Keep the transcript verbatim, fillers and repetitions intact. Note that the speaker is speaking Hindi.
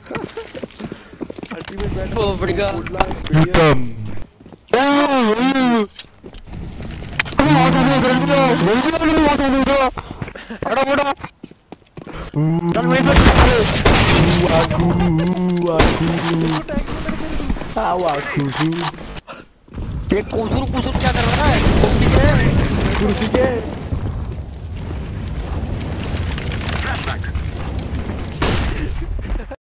अल्टीमेट बैटल ओ बढ़िया यूटम बड़ा बड़ा चल मैं पे वाकू वाकू वाकू ये कुसुर कुसुर क्या कर रहा है? कुर्सी के कुर्सी के